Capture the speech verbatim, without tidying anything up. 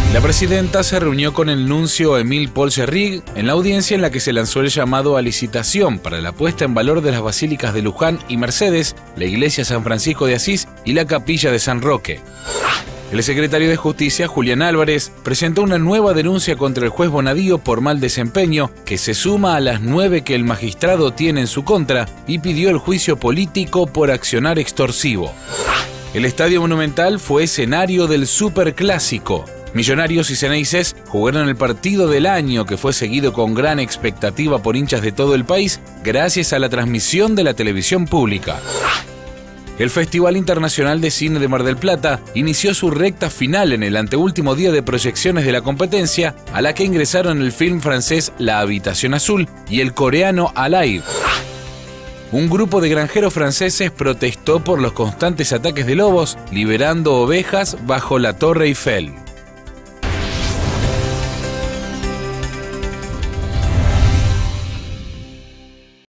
La presidenta se reunió con el nuncio Émile Paul Gerrig en la audiencia en la que se lanzó el llamado a licitación para la puesta en valor de las basílicas de Luján y Mercedes, la iglesia San Francisco de Asís y la capilla de San Roque. El secretario de Justicia, Julián Álvarez, presentó una nueva denuncia contra el juez Bonadío por mal desempeño, que se suma a las nueve que el magistrado tiene en su contra, y pidió el juicio político por accionar extorsivo. El Estadio Monumental fue escenario del Superclásico. Millonarios y Ceneices jugaron el partido del año, que fue seguido con gran expectativa por hinchas de todo el país gracias a la transmisión de la televisión pública. El Festival Internacional de Cine de Mar del Plata inició su recta final en el anteúltimo día de proyecciones de la competencia, a la que ingresaron el film francés La Habitación Azul y el coreano Alive. Un grupo de granjeros franceses protestó por los constantes ataques de lobos, liberando ovejas bajo la Torre Eiffel.